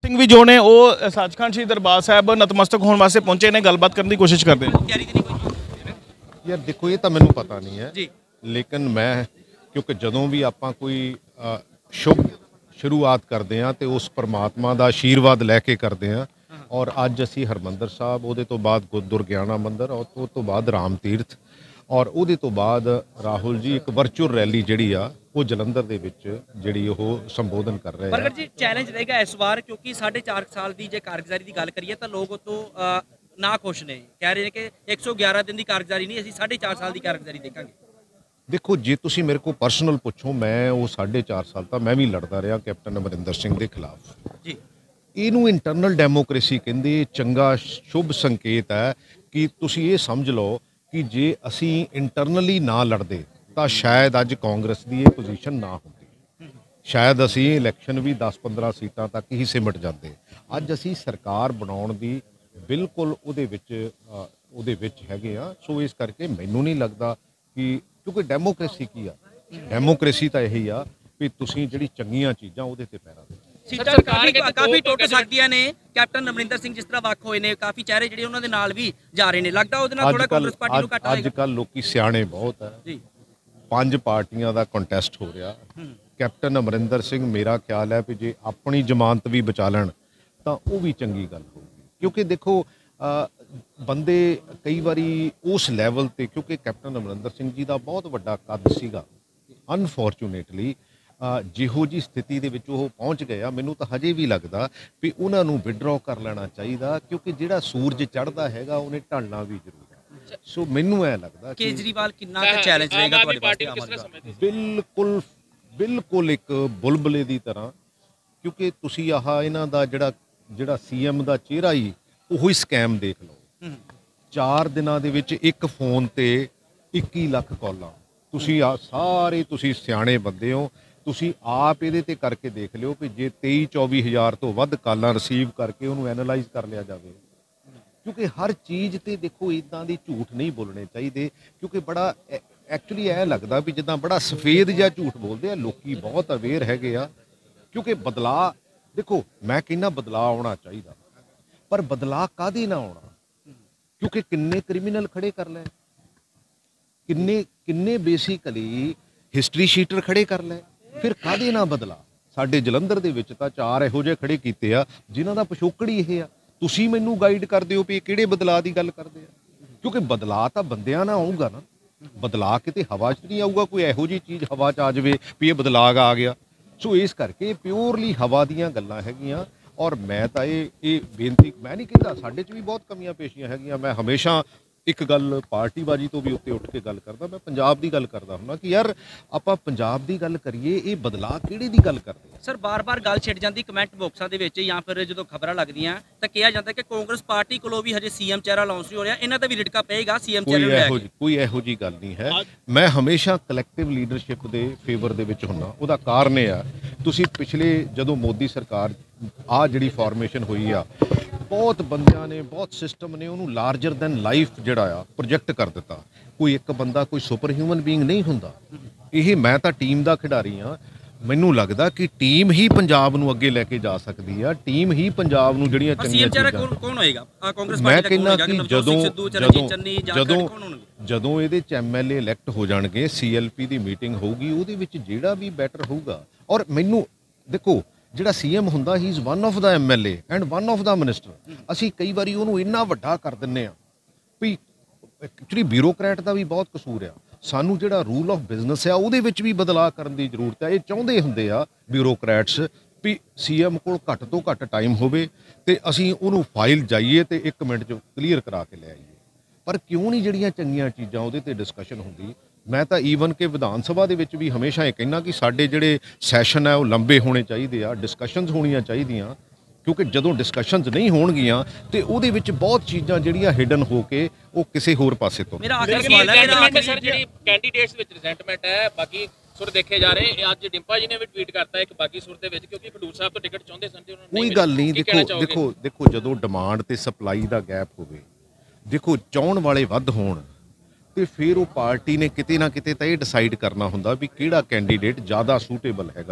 ਸਿੰਘ ਵੀ ਜੋ ਨੇ ਉਹ ਸੱਚਖੰਡ ਸ਼੍ਰੀ ਦਰਬਾਰ ਸਾਹਿਬ ਨਤਮਸਤਕ ਹੋਣ ਵਾਸਤੇ ਪਹੁੰਚੇ ਨੇ, ਗੱਲਬਾਤ ਕਰਨ ਦੀ ਕੋਸ਼ਿਸ਼ ਕਰਦੇ ਨੇ। यार देखो ये तो मैनू पता नहीं है जी। लेकिन मैं क्योंकि जदों भी आपां कोई शुभ शुरुआत करते हैं तो उस परमात्मा का आशीर्वाद लैके करते हैं और अज असी हरमंदर साहब उहदे तो बाद दुर्गियाना मंदिर और उस तो बाद राम तीर्थ और उहदे तो बाद राहुल जी एक वर्चुअल रैली जिहड़ी आ वो जलंधर दे विच जिहड़ी ओह संबोधन कर रहे हैं। प्रगट जी चैलेंज रहेगा इस बार क्योंकि 4.5 साल की जे कारगुजारी की गल करिए तो लोग तो ना खुश ने, कह रहे हैं कि 111 दिन की कारगुजारी नहीं, असीं 4.5 साल की कारगुजारी देखांगे। देखो जे तुसी मेरे को परसनल पुछो मैं वो 4.5 साल तक मैं भी लड़ता रहा कैप्टन अमरिंदर सिंह के खिलाफ जी। ਇਹਨੂੰ ਇੰਟਰਨਲ ਡੈਮੋਕ੍ਰੇਸੀ ਕਹਿੰਦੇ, ਚੰਗਾ ਸ਼ੁਭ ਸੰਕੇਤ ਹੈ ਕਿ ਤੁਸੀਂ ਇਹ ਸਮਝ ਲਓ ਕਿ ਜੇ ਅਸੀਂ ਇੰਟਰਨਲੀ ਨਾ ਲੜਦੇ ਤਾਂ ਸ਼ਾਇਦ ਅੱਜ ਕਾਂਗਰਸ ਦੀ ਇਹ ਪੋਜੀਸ਼ਨ ਨਾ ਹੁੰਦੀ, ਸ਼ਾਇਦ ਅਸੀਂ ਇਲੈਕਸ਼ਨ ਵੀ 10-15 ਸੀਟਾਂ ਤੱਕ ਹੀ ਸਿਮਟ ਜਾਂਦੇ। ਅੱਜ ਅਸੀਂ ਸਰਕਾਰ ਬਣਾਉਣ ਦੀ ਬਿਲਕੁਲ ਉਹਦੇ ਵਿੱਚ ਹੈਗੇ ਆ। ਸੋ ਇਸ ਕਰਕੇ ਮੈਨੂੰ ਨਹੀਂ ਲੱਗਦਾ ਕਿ ਕਿਉਂਕਿ ਡੈਮੋਕ੍ਰੇਸੀ ਕੀ ਆ, ਡੈਮੋਕ੍ਰੇਸੀ ਤਾਂ ਇਹੀ ਆ ਵੀ ਤੁਸੀਂ ਜਿਹੜੀ ਚੰਗੀਆਂ ਚੀਜ਼ਾਂ ਉਹਦੇ ਤੇ ਪੈਰਾ ਦਿਓ। सीटा काफी टुट सकदियां ने, कैप्टन अमरिंदर सिंह जिस तरह वक होए ने, काफी चेहरे ਜਿਹੜੇ ਉਹਨਾਂ ਦੇ ਨਾਲ ਵੀ ਜਾ ਰਹੇ ਨੇ, ਲੱਗਦਾ ਉਹਦੇ ਨਾਲ ਥੋੜਾ ਕਾਂਗਰਸ ਪਾਰਟੀ ਨੂੰ ਘਾਟਾ ਹੋਏਗਾ। ਅੱਜ ਕੱਲ ਲੋਕੀ ਸਿਆਣੇ ਬਹੁਤ ਹੈ ਜੀ। 5 ਪਾਰਟੀਆਂ ਦਾ ਕੰਟੈਸਟ ਹੋ ਰਿਹਾ। ਕੈਪਟਨ ਅਮਰਿੰਦਰ ਸਿੰਘ ਮੇਰਾ ਖਿਆਲ ਹੈ ਵੀ ਜੇ ਆਪਣੀ ਜ਼ਮਾਨਤ ਵੀ ਬਚਾ ਲੈਣ ਤਾਂ ਉਹ ਵੀ ਚੰਗੀ ਗੱਲ ਹੋਊਗੀ ਕਿਉਂਕਿ ਦੇਖੋ ਬੰਦੇ ਕਈ ਵਾਰੀ ਉਸ ਲੈਵਲ ਤੇ ਕਿਉਂਕਿ ਕੈਪਟਨ ਅਮਰਿੰਦਰ ਸਿੰਘ ਜੀ ਦਾ ਬਹੁਤ ਵੱਡਾ ਕੱਦ ਸੀਗਾ, ਅਨਫੋਰਚੂਨੇਟਲੀ ਜਿਹੋ ਜੀ ਸਥਿਤੀ ਦੇ ਵਿੱਚ ਉਹ ਪਹੁੰਚ ਗਏ ਆ, ਮੈਨੂੰ ਤਾਂ ਹਜੇ ਵੀ ਲੱਗਦਾ ਵੀ ਉਹਨਾਂ ਨੂੰ ਵਿਡਰੋ ਕਰ ਲੈਣਾ ਚਾਹੀਦਾ ਕਿਉਂਕਿ ਜਿਹੜਾ ਸੂਰਜ ਚੜ੍ਹਦਾ ਹੈਗਾ ਉਹਨੇ ਢਲਣਾ ਵੀ ਜ਼ਰੂਰ ਹੈ। ਸੋ ਮੈਨੂੰ ਐ ਲੱਗਦਾ ਕਿ ਕੇਜਰੀਵਾਲ ਕਿੰਨਾ ਕੁ ਚੈਲੰਜ ਰਹੇਗਾ ਤੁਹਾਡੀ ਪਾਰਟੀ ਨੂੰ? ਬਿਲਕੁਲ ਇੱਕ ਬੁਲਬੁਲੇ ਦੀ ਤਰ੍ਹਾਂ ਕਿਉਂਕਿ ਤੁਸੀਂ ਇਹਨਾਂ ਦਾ ਜਿਹੜਾ ਸੀਐਮ ਦਾ ਚਿਹਰਾ ਹੀ ਉਹੀ ਸਕੈਮ ਦੇਖ ਲਓ। 4 ਦਿਨਾਂ ਦੇ ਵਿੱਚ ਇੱਕ ਫੋਨ ਤੇ 21 ਲੱਖ ਕਾਲਾਂ। ਤੁਸੀਂ ਸਾਰੇ ਤੁਸੀਂ ਸਿਆਣੇ ਬੰਦੇ ਹੋ, ਤੁਸੀਂ ਆਪ ਇਹਦੇ ਤੇ ਕਰਕੇ ਦੇਖ ਲਿਓ ਕਿ ਜੇ 23-24 ਹਜ਼ਾਰ ਤੋਂ ਵੱਧ ਕਾਲਾਂ ਰਿਸੀਵ ਕਰਕੇ ਉਹਨੂੰ ਐਨਾਲਾਈਜ਼ ਕਰ ਲਿਆ ਜਾਵੇ ਕਿਉਂਕਿ ਹਰ ਚੀਜ਼ ਤੇ ਦੇਖੋ ਇੱਦਾਂ ਦੀ ਝੂਠ ਨਹੀਂ ਬੋਲਣੇ ਚਾਹੀਦੇ ਕਿਉਂਕਿ ਬੜਾ ਐਕਚੁਅਲੀ ਐਂ ਲੱਗਦਾ ਵੀ ਜਿੱਦਾਂ ਬੜਾ ਸਫੇਦ ਜਿਹਾ ਝੂਠ ਬੋਲਦੇ ਆ। ਲੋਕੀ ਬਹੁਤ ਅਵੇਅਰ ਹੈਗੇ ਆ ਕਿਉਂਕਿ ਬਦਲਾਅ ਦੇਖੋ ਮੈਂ ਕਹਿੰਦਾ ਬਦਲਾਅ ਆਉਣਾ ਚਾਹੀਦਾ ਪਰ ਬਦਲਾਅ ਕਾਹਦੇ ਨਾਲ ਆਉਣਾ ਕਿਉਂਕਿ ਕਿੰਨੇ ਕ੍ਰਿਮੀਨਲ ਖੜੇ ਕਰ ਲੈ, ਕਿੰਨੇ ਬੇਸਿਕਲੀ ਹਿਸਟਰੀ ਸ਼ੀਟਰ ਖੜੇ ਕਰ ਲੈ, ਫਿਰ ਕਾਹਦੇ ਨਾਲ ਬਦਲਾ। ਸਾਡੇ ਜਲੰਧਰ ਦੇ ਵਿੱਚ ਤਾਂ 4 ਇਹੋ ਜਿਹੇ ਖੜੇ ਕੀਤੇ ਆ ਜਿਨ੍ਹਾਂ ਦਾ ਪਿਛੋਕੜ ਹੀ ਇਹ ਆ। ਤੁਸੀਂ ਮੈਨੂੰ ਗਾਈਡ ਕਰਦੇ ਹੋ ਵੀ ਕਿਹੜੇ ਬਦਲਾਅ ਦੀ ਗੱਲ ਕਰਦੇ ਆ ਕਿਉਂਕਿ ਬਦਲਾਅ ਤਾਂ ਬੰਦਿਆਂ ਨਾਲ ਆਊਗਾ ਨਾ, ਬਦਲਾਅ ਕਿਤੇ ਹਵਾ 'ਚ ਨਹੀਂ ਆਊਗਾ। ਕੋਈ ਇਹੋ ਜਿਹੀ ਚੀਜ਼ ਹਵਾ 'ਚ ਆ ਜਾਵੇ ਵੀ ਇਹ ਬਦਲਾਅ ਆ ਗਿਆ। ਸੋ ਇਸ ਕਰਕੇ ਪਿਓਰਲੀ ਹਵਾ ਦੀਆਂ ਗੱਲਾਂ ਹੈਗੀਆਂ ਔਰ ਮੈਂ ਤਾਂ ਇਹ ਬੇਨਤੀ ਮੈਂ ਨਹੀਂ ਕਹਿੰਦਾ ਸਾਡੇ 'ਚ ਵੀ ਬਹੁਤ ਕਮੀਆਂ ਪੇਸ਼ੀਆਂ ਹੈਗੀਆਂ। ਮੈਂ ਹਮੇਸ਼ਾ ਇੱਕ ਗੱਲ ਪਾਰਟੀਬਾਜੀ ਤੋਂ ਵੀ ਉੱਤੇ ਉੱਠ ਕੇ ਗੱਲ ਕਰਦਾ, ਮੈਂ ਪੰਜਾਬ ਦੀ ਗੱਲ ਕਰਦਾ ਹੁੰਦਾ ਕਿ ਯਾਰ ਆਪਾਂ ਪੰਜਾਬ ਦੀ ਗੱਲ ਕਰੀਏ, ਇਹ ਬਦਲਾਅ ਕਿਹੜੇ ਦੀ ਗੱਲ ਕਰਦੇ ਸਰ? ਬਾਰ-ਬਾਰ ਗੱਲ ਛਿੜ ਜਾਂਦੀ ਕਮੈਂਟ ਬਾਕਸਾਂ ਦੇ ਵਿੱਚ ਜਾਂ ਫਿਰ ਜਦੋਂ ਖਬਰਾਂ ਲੱਗਦੀਆਂ ਤਾਂ ਕਿਹਾ ਜਾਂਦਾ ਕਿ ਕਾਂਗਰਸ ਪਾਰਟੀ ਕੋਲੋਂ ਵੀ ਹਜੇ ਸੀਐਮ ਚਿਹਰਾ ਅਨਾਉਂਸ ਨਹੀਂ ਹੋ ਰਿਹਾ, ਇਹਨਾਂ ਤੇ ਵੀ ਰਿਟਕਾ ਪਏਗਾ ਸੀਐਮ ਚਿਹਰੇ ਨੂੰ ਲੈ ਕੇ। ਕੋਈ ਇਹੋ ਜੀ ਗੱਲ ਨਹੀਂ ਹੈ। ਮੈਂ ਹਮੇਸ਼ਾ ਕਲੈਕਟਿਵ ਲੀਡਰਸ਼ਿਪ ਦੇ ਫੇਵਰ ਦੇ ਵਿੱਚ ਹੁੰਦਾ। ਉਹਦਾ ਕਾਰਨ ਇਹ ਆ ਤੁਸੀਂ ਪਿਛਲੇ ਜਦੋਂ ਮੋਦੀ ਸਰਕਾਰ ਜਿਹੜੀ ਫਾਰਮੇਸ਼ਨ ਹੋਈ ਆ ਬਹੁਤ ਬੰਦਿਆਂ ਨੇ ਬਹੁਤ ਸਿਸਟਮ ਨੇ ਉਹਨੂੰ ਲਾਰਜਰ ਦੈਨ ਲਾਈਫ ਜਿਹੜਾ ਆ ਪ੍ਰੋਜੈਕਟ ਕਰ ਦਿੱਤਾ। ਕੋਈ ਇੱਕ ਬੰਦਾ ਕੋਈ ਸੁਪਰ ਹਿਊਮਨ ਬੀਇੰਗ ਨਹੀਂ ਹੁੰਦਾ। ਇਹ ਮੈਂ ਤਾਂ ਟੀਮ ਦਾ ਖਿਡਾਰੀ ਹਾਂ। ਮੈਨੂੰ ਲੱਗਦਾ ਕਿ ਟੀਮ ਹੀ ਪੰਜਾਬ ਨੂੰ ਅੱਗੇ ਲੈ ਕੇ ਜਾ ਸਕਦੀ ਆ। ਟੀਮ ਹੀ ਪੰਜਾਬ ਨੂੰ ਜਿਹੜੀਆਂ ਚੰਗੀਆਂ ਚੀਜ਼ਾਂ ਕੌਣ ਹੋਏਗਾ ਕਾਂਗਰਸ ਪਾਰਟੀ ਦਾ? ਮੈਂ ਕਹਿੰਦਾ ਕਿ ਜਦੋਂ ਇਹਦੇ ਚ ਐਮਐਲਏ ਇਲੈਕਟ ਹੋ ਜਾਣਗੇ, ਸੀਐਲਪੀ ਦੀ ਮੀਟਿੰਗ ਹੋਊਗੀ, ਉਹਦੇ ਵਿੱਚ ਜਿਹੜਾ ਵੀ ਬੈਟਰ ਹੋਊਗਾ। ਔਰ ਮੈਨੂੰ ਦੇਖੋ ਜਿਹੜਾ ਸੀਐਮ ਹੁੰਦਾ ਹੀ is one of the MLA and one of the minister. ਅਸੀਂ ਕਈ ਵਾਰੀ ਉਹਨੂੰ ਇੰਨਾ ਵੱਡਾ ਕਰ ਦਿੰਦੇ ਆ ਵੀ ਐਕਚੁਅਲੀ ਬਿਊਰੋਕਰੈਟ ਦਾ ਵੀ ਬਹੁਤ ਕਸੂਰ ਆ। ਸਾਨੂੰ ਜਿਹੜਾ ਰੂਲ ਆਫ ਬਿਜ਼ਨਸ ਆ ਉਹਦੇ ਵਿੱਚ ਵੀ ਬਦਲਾਅ ਕਰਨ ਦੀ ਜ਼ਰੂਰਤ ਹੈ। ਇਹ ਚਾਹੁੰਦੇ ਹੁੰਦੇ ਆ ਬਿਊਰੋਕਰੈਟਸ ਵੀ ਸੀਐਮ ਕੋਲ ਘੱਟ ਤੋਂ ਘੱਟ ਟਾਈਮ ਹੋਵੇ ਤੇ ਅਸੀਂ ਉਹਨੂੰ ਫਾਈਲ ਜਾਈਏ ਤੇ 1 ਮਿੰਟ 'ਚ ਕਲੀਅਰ ਕਰਾ ਕੇ ਲੈ ਆਈਏ। ਪਰ ਕਿਉਂ ਨਹੀਂ ਜਿਹੜੀਆਂ ਚੰਗੀਆਂ ਚੀਜ਼ਾਂ ਉਹਦੇ ਤੇ ਡਿਸਕਸ਼ਨ ਹੁੰਦੀ? ਮੈਂ ਤਾਂ ਈਵਨ ਕਿ ਵਿਧਾਨ ਸਭਾ ਦੇ ਵਿੱਚ ਵੀ ਹਮੇਸ਼ਾ ਇਹ ਕਹਿੰਦਾ ਕਿ ਸਾਡੇ ਜਿਹੜੇ ਸੈਸ਼ਨ ਹੈ ਉਹ ਲੰਬੇ ਹੋਣੇ ਚਾਹੀਦੇ ਆ, ਡਿਸਕਸ਼ਨਸ ਹੋਣੀਆਂ ਚਾਹੀਦੀਆਂ ਕਿਉਂਕਿ ਜਦੋਂ ਡਿਸਕਸ਼ਨਸ ਨਹੀਂ ਹੋਣਗੀਆਂ ਤੇ ਉਹਦੇ ਵਿੱਚ ਬਹੁਤ ਚੀਜ਼ਾਂ ਜਿਹੜੀਆਂ ਹਿਡਨ ਹੋ ਕੇ ਉਹ ਕਿਸੇ ਹੋਰ ਪਾਸੇ ਤੋਂ। ਮੇਰਾ ਆਖਰੀ ਸਵਾਲ ਹੈ ਸਰ, ਜਿਹੜੀ ਕੈਂਡੀਡੇਟਸ ਵਿੱਚ ਰਿਜ਼ੈਂਟਮੈਂਟ ਹੈ ਬਾਕੀ ਸੁਰ ਦੇਖੇ ਜਾ ਰਹੇ, ਅੱਜ ਡਿੰਪਾ ਜੀ ਨੇ ਵੀ ਟਵੀਟ ਕਰਤਾ ਇੱਕ ਬਾਕੀ ਸੁਰ ਦੇ ਵਿੱਚ ਕਿਉਂਕਿ ਖਡੂਰ ਸਾਹਿਬ ਤੋਂ ਟਿਕਟ ਚਾਹੁੰਦੇ ਸਨ ਤੇ ਉਹਨਾਂ ਨੇ ਕੋਈ ਗੱਲ ਨਹੀਂ। ਦੇਖੋ ਜਦੋਂ ਡਿਮਾਂਡ ਤੇ ਸਪਲਾਈ ਦਾ ਗੈਪ ਹੋਵੇ, ਦੇਖੋ ਚਾਹੁਣ ਵਾਲੇ ਵੱਧ ਹੋਣ ਤੇ ਫਿਰ ਉਹ ਪਾਰਟੀ ਨੇ ਕਿਤੇ ਨਾ ਕਿਤੇ ਤਾਂ ਇਹ ਡਿਸਾਈਡ ਕਰਨਾ ਹੁੰਦਾ ਵੀ ਕਿਹੜਾ ਕੈਂਡੀਡੇਟ ਜ਼ਿਆਦਾ ਸੂਟੇਬਲ ਹੈਗਾ।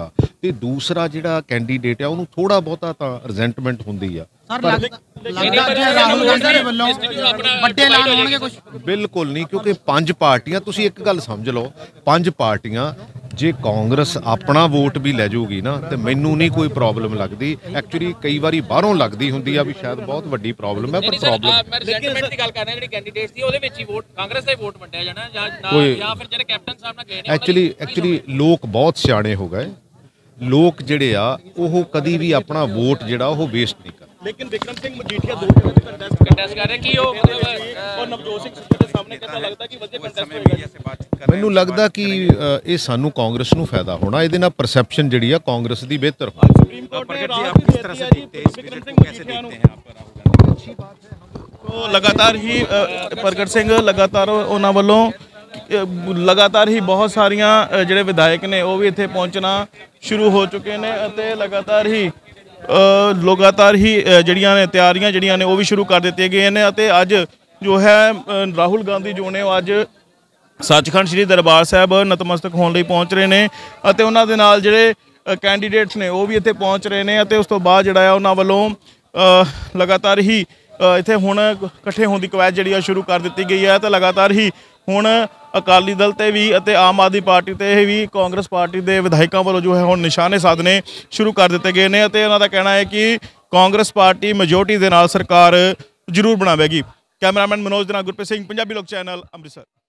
ਤੇ ਦੂਸਰਾ ਜਿਹੜਾ ਕੈਂਡੀਡੇਟ ਆ ਉਹਨੂੰ ਥੋੜਾ ਬਹੁਤਾ ਤਾਂ ਰਿਜ਼ੈਂਟਮੈਂਟ ਹੁੰਦੀ ਆ। ਲੱਗਦਾ ਜੇ ਰਾਹੁਲ ਗਾਂਧੀ ਦੇ ਵੱਲੋਂ ਵੱਡੇ ਐਲਾਨ ਹੋਣਗੇ ਕੁਝ? ਬਿਲਕੁਲ ਨਹੀਂ, ਕਿਉਂਕਿ 5 ਪਾਰਟੀਆਂ, ਤੁਸੀਂ ਇੱਕ ਗੱਲ ਸਮਝ ਲਓ, 5 ਪਾਰਟੀਆਂ, ਜੇ ਕਾਂਗਰਸ ਆਪਣਾ ਵੋਟ ਵੀ ਲੈ ਜਾਊਗੀ ਨਾ ਤੇ ਮੈਨੂੰ ਨਹੀਂ ਕੋਈ ਪ੍ਰੋਬਲਮ ਲੱਗਦੀ। ਐਕਚੁਅਲੀ ਕਈ ਵਾਰੀ ਬਾਹਰੋਂ ਲੱਗਦੀ ਹੁੰਦੀ ਆ ਵੀ ਸ਼ਾਇਦ ਬਹੁਤ ਵੱਡੀ ਪ੍ਰੋਬਲਮ ਹੈ, ਪਰ ਪ੍ਰੋਬਲਮ ਮੈਂ ਰਿਜ਼ੈਂਟਮੈਂਟ ਦੀ ਗੱਲ ਕਰ ਰਿਹਾ, ਜਿਹੜੀ ਕੈਂਡੀਡੇਟ ਸੀ ਉਹਦੇ ਵਿੱਚ ਹੀ ਵੋਟ ਕਾਂਗਰਸ ਦਾ ਹੀ ਵੋਟ ਵੰਡਿਆ ਜਾਣਾ ਜਾਂ ਫਿਰ ਜਿਹੜੇ ਕੈਪਟਨ ਸਾਹਿਬ ਨਾਲ ਗਏ ਨੇ। ਐਕਚੁਅਲੀ ਲੋਕ ਬਹੁਤ ਸਿਆਣੇ ਹੋ ਗਏ। ਲੋਕ ਜਿਹੜੇ ਆ ਉਹ ਕਦੀ ਵੀ ਆਪਣਾ ਵੋਟ ਜਿਹੜਾ ਉਹ ਵੇਸਟ ਨਹੀਂ ਕਰਦੇ। ਲੇਕਿਨ ਵਿਕਰਮ ਸਿੰਘ ਮਜੀਠੀਆ ਦੋ ਜਗ੍ਹਾ ਤੇ ਕੰਟੈਸਟ ਕਰ ਰਹੇ ਕੀ ਉਹ ਔਰ ਨਵਜੋਤ ਸਿੰਘ ਸਿੱਧੂ ਦੇ ਸਾਹਮਣੇ ਕਿਹਦਾ ਲੱਗਦਾ ਕਿ ਵਧੀਆ ਕੰਟੈਸਟ ਹੋਏਗਾ? ਮੈਨੂੰ ਲੱਗਦਾ ਕਿ ਇਹ ਸਾਨੂੰ ਕਾਂਗਰਸ ਨੂੰ ਫਾਇਦਾ ਹੋਣਾ, ਇਹਦੇ ਨਾਲ ਪਰਸੈਪਸ਼ਨ ਜਿਹੜੀ ਆ ਕਾਂਗਰਸ ਦੀ ਬਿਹਤਰ ਹੋਣੀ। सुप्रीम कोर्ट ने राहत भी दे दिया जी विक्रम सिंह मजीठिया ਨੂੰ। तो लगातार ही ਪ੍ਰਗਟ ਸਿੰਘ ਲਗਾਤਾਰ ਉਹਨਾਂ ਵੱਲੋਂ ਲਗਾਤਾਰ ਹੀ ਬਹੁਤ ਸਾਰੀਆਂ ਜਿਹੜੇ ਵਿਧਾਇਕ ਨੇ ਉਹ ਵੀ ਇੱਥੇ ਪਹੁੰਚਣਾ ਸ਼ੁਰੂ ਹੋ ਚੁੱਕੇ ਨੇ ਅਤੇ ਲਗਾਤਾਰ ਹੀ ਜਿਹੜੀਆਂ ਨੇ ਤਿਆਰੀਆਂ ਜਿਹੜੀਆਂ ਨੇ ਉਹ ਵੀ ਸ਼ੁਰੂ ਕਰ ਦਿੱਤੀਆਂ ਗਈਆਂ ਨੇ ਅਤੇ ਅੱਜ ਜੋ ਹੈ ਰਾਹੁਲ ਗਾਂਧੀ ਜੋ ਨੇ ਉਹ ਅੱਜ ਸੱਚਖੰਡ ਸ੍ਰੀ ਦਰਬਾਰ ਸਾਹਿਬ ਨਤਮਸਤਕ ਹੋਣ ਲਈ ਪਹੁੰਚ ਰਹੇ ਨੇ ਅਤੇ ਉਹਨਾਂ ਦੇ ਨਾਲ ਜਿਹੜੇ ਕੈਂਡੀਡੇਟਸ ਨੇ ਉਹ ਵੀ ਇੱਥੇ ਪਹੁੰਚ ਰਹੇ ਨੇ ਅਤੇ ਉਸ ਤੋਂ ਬਾਅਦ ਜਿਹੜਾ ਆ ਉਹਨਾਂ ਵੱਲੋਂ ਲਗਾਤਾਰ ਹੀ ਇੱਥੇ ਹੁਣ ਇਕੱਠੇ ਹੋਣ ਦੀ ਕਵਾਇਦ ਜਿਹੜੀ ਆ ਸ਼ੁਰੂ ਕਰ ਦਿੱਤੀ ਗਈ ਹੈ ਤੇ ਲਗਾਤਾਰ ਹੀ ਹੁਣ ਅਕਾਲੀ ਦਲ ਤੇ ਵੀ ਅਤੇ ਆਮ ਆਦਮੀ ਪਾਰਟੀ ਤੇ ਵੀ ਕਾਂਗਰਸ ਪਾਰਟੀ ਦੇ ਵਿਧਾਇਕਾਂ ਵੱਲੋਂ ਜੋ ਹੈ ਹੁਣ ਨਿਸ਼ਾਨੇ ਸਾਧਨੇ ਸ਼ੁਰੂ ਕਰ ਦਿੱਤੇ ਗਏ ਨੇ ਅਤੇ ਉਹਨਾਂ ਦਾ ਕਹਿਣਾ ਹੈ ਕਿ ਕਾਂਗਰਸ ਪਾਰਟੀ ਮੈਜੋਰਟੀ ਦੇ ਨਾਲ ਸਰਕਾਰ ਜ਼ਰੂਰ ਬਣਾਵੇਗੀ। ਕੈਮਰਾਮੈਨ ਮਨੋਜ ਦੇ ਨਾਲ ਗੁਰਪ੍ਰੀਤ ਸਿੰਘ, ਪੰਜਾਬੀ ਲੋਕ ਚੈਨਲ, ਅੰਮ੍ਰਿਤਸਰ।